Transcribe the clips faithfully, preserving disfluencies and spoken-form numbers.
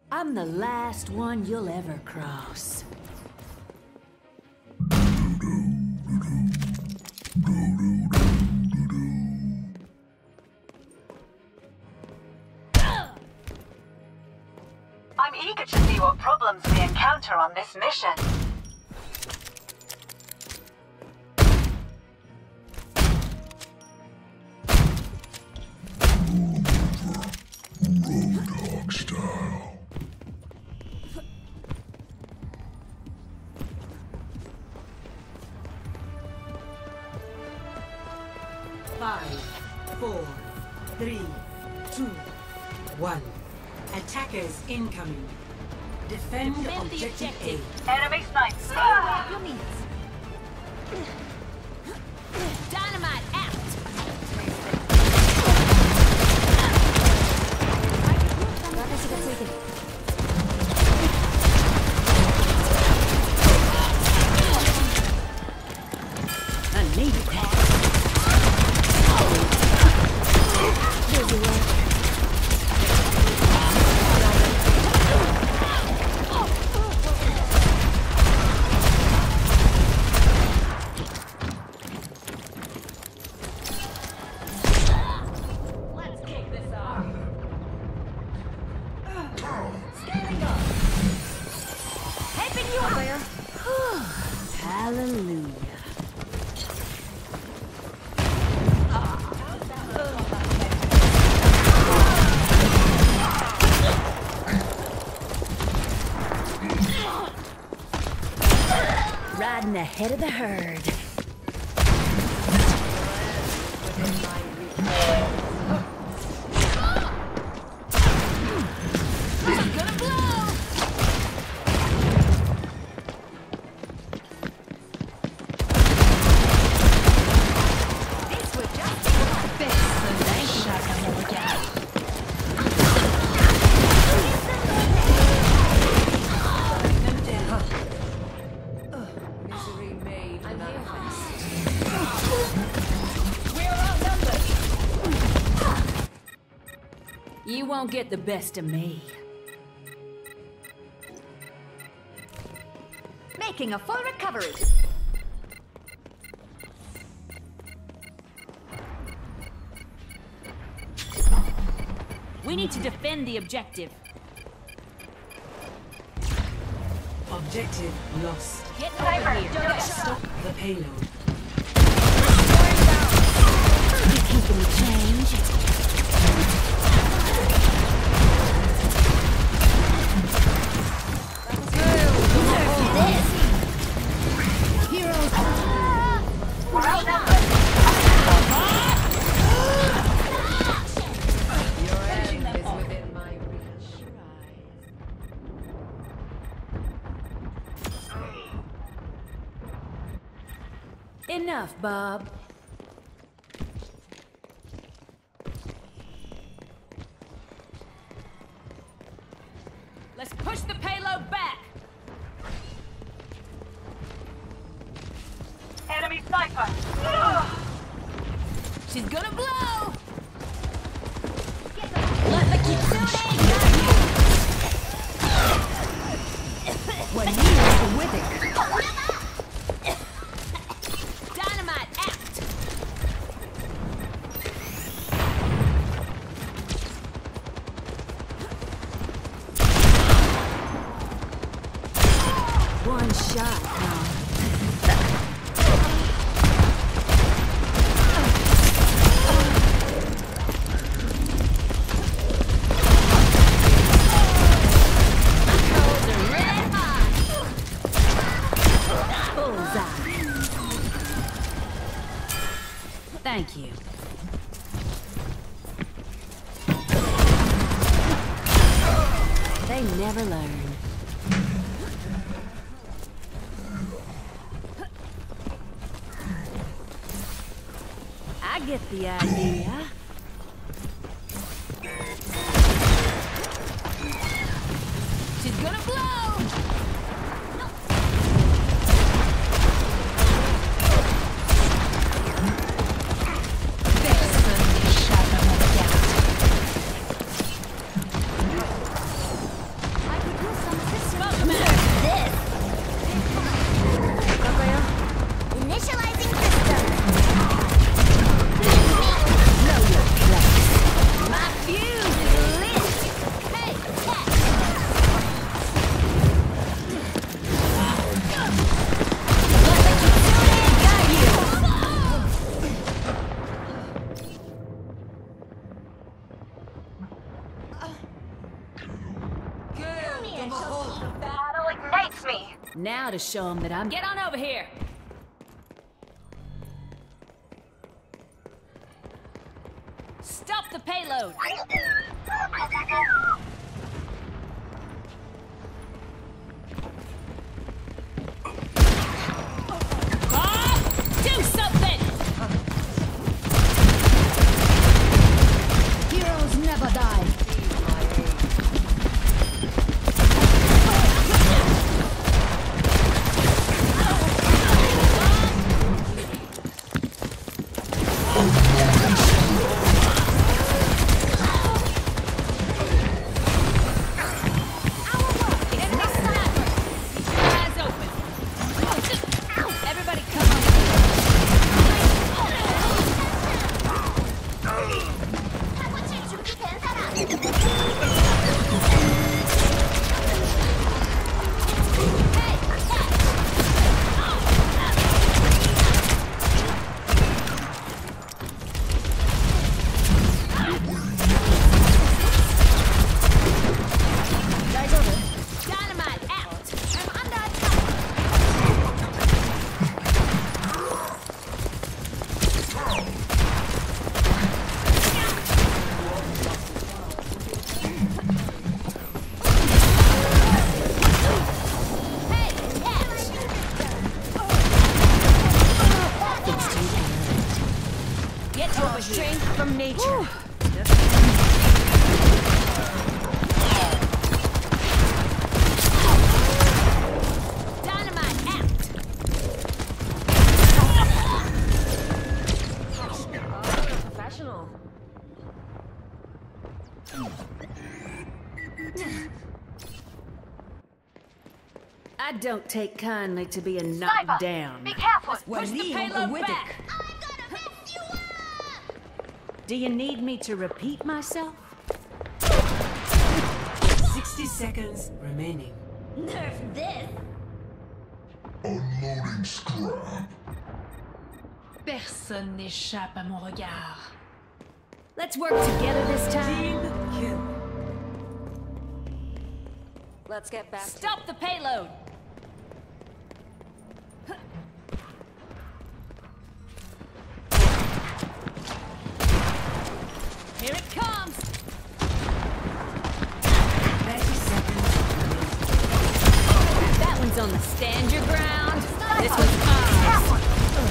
I'm the last one you'll ever cross. I'm eager to see what problems we encounter on this mission. Roadhog style. Five, four, three, two, one. Attackers incoming. Defend, Defend the objective, objective. A. Enemy sniper. Ah! Dynamite out! I need that. Busy work. Hallelujah. Riding ahead of the herd. Gonna blow! This would just be the best nice shot I ever got. Misery made manifest. You won't get the best of me. Making a full recovery. We need to defend the objective. Objective lost. Get over here. Stop the payload. You keeping the change? We're outnumbered. Your end is within my reach. Enough, Bob. Let's push the payload back. Enemy sniper. She's gonna blow. Let the Kitsune What needs with it? Dynamite out. One shot, huh? Thank you. They never learn. I get the idea. She's gonna blow! Battle ignites me. Now to show them that I'm... Get on over here! Stop the payload! Bob! Do something! Heroes never die. Strength from nature. Dynamite out. Professional. I don't take kindly to being knocked Sniper, down. be careful. Push the payload back. Do you need me to repeat myself? sixty seconds remaining. Nerf this. Unloading scrap. Personne n'échappe à mon regard. Let's work together this time. Team kill. Let's get back. Stop the payload. Here it comes. thirty seconds remaining. That one's on the stand your ground. This one's ours.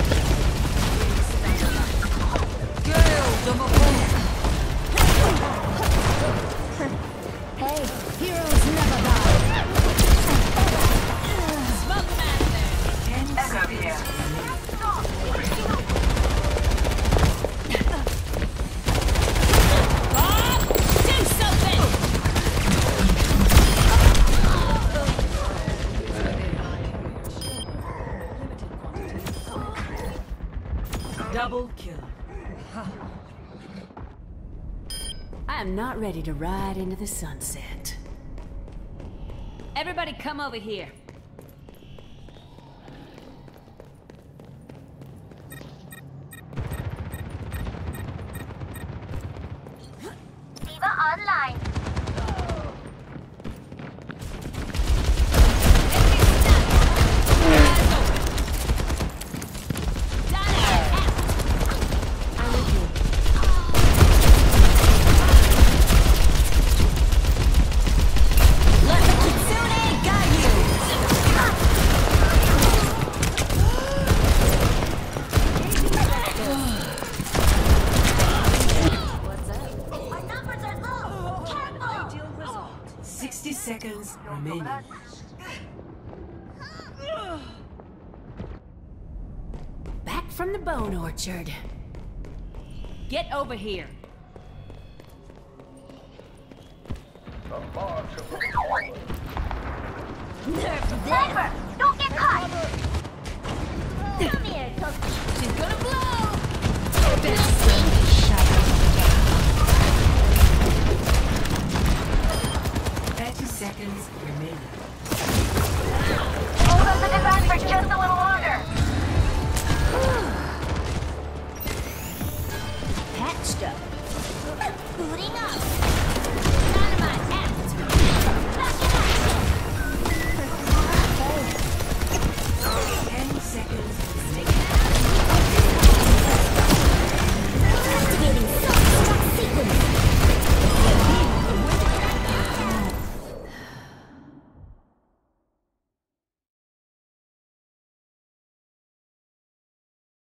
Hey, heroes never die. Smoke them out of there. ten Echo seconds here. remaining. Bob, do something. Double kill. I am not ready to ride into the sunset. Everybody come over here. Diva online. sixty seconds remaining. Back from the bone orchard. Get over here. Sniper, don't get caught. Come here, Cookie. She's gonna blow. Personne n'échappe à mon regard. thirty seconds remaining. Hold up the device for just a little longer. Patched up. Booting up.